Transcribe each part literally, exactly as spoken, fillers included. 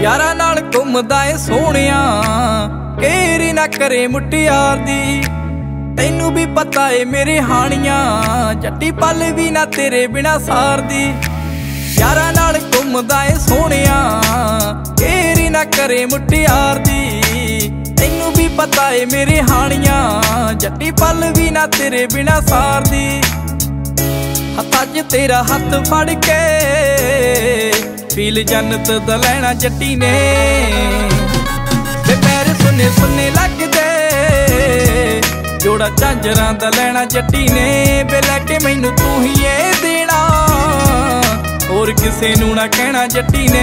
यारां नाल घुमदा ए सोहणिया केरी ना करे मुटियार दी। तैनू भी पता है मेरे हानियां जट्टी पल भी ना तेरे बिना सार दी। यारां नाल घुमदा ए सोहणिया केरी ना करे मुटियार दी। तैनू भी पता है मेरे हानियां जट्टी पल भी ना तेरे बिना सार दी। हत्था च तेरा हथ फड़ के फील जन्नत दा लैना जट्टी ने। ते पैर सुने सुने लगदे जोड़ा झांजरां दा लैना जट्टी ने। वे लैके मैनू तू ही ए देना होर किसे नू ना कहना जट्टी ने।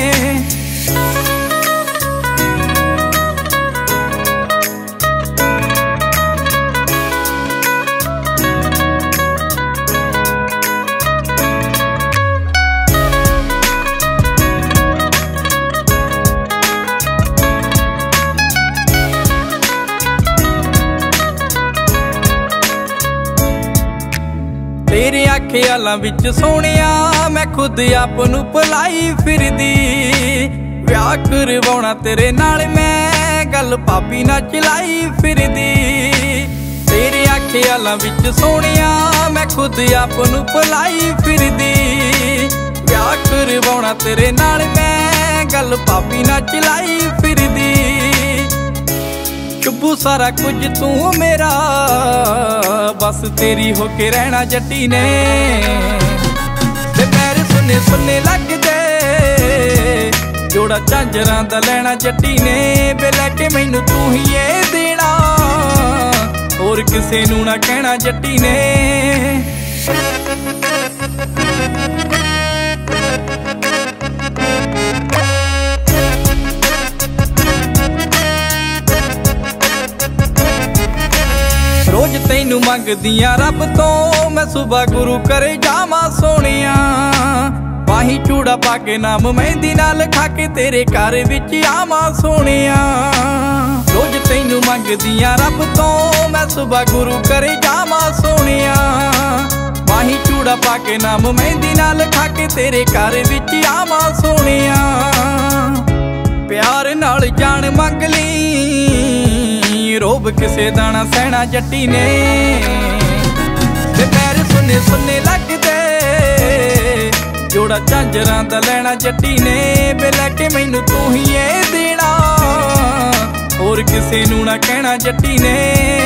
तेरे ख्यालां विच सोहणिया मैं खुद आप नू भुलाई फिरदी। विआह करवाउणा तेरे नाल मैं गल भाभी ना चलाई फिरदी। तेरे ख्यालां विच सोहणिया मैं खुद आप नू भुलाई फिरदी। विआह करवाउणा तेरे नाल मैं गल भाभी ना चलाई फिरदी। चुप्पू सारा कुछ तू मेरा बस तेरी होके रहना जट्टी ने। ते पैर सुने सुने लगदे जोड़ा झांजरां दा लैना जट्टी ने। वे लैके मैनू तू ही ए देना होर किसे नू ना कहना जट्टी ने। रोज तैनू मंगदियां रब तो मैं सुबह गुरु करे जावां सोहणिया। बाही चूड़ा पाके नाम मेहंदी नाल खाके तेरे घर विच आवां सोहणिया। रोज तैनू मंगदियां रब तो मैं सुबह गुरु करे जावां सोहणिया। बाही चूड़ा पाके नाम मेहंदी नाल खाके तेरे घर विच आवां सोहणिया। प्यार नाल जान मंग ली रोब किसे दाना सहना जट्टी ने। ते पैर सुने सुने लगदे जोड़ा झांजरां दा लैना जट्टी ने। वे लैके मैनू तू ही ए देना होर किसे नू ना कहना जट्टी ने।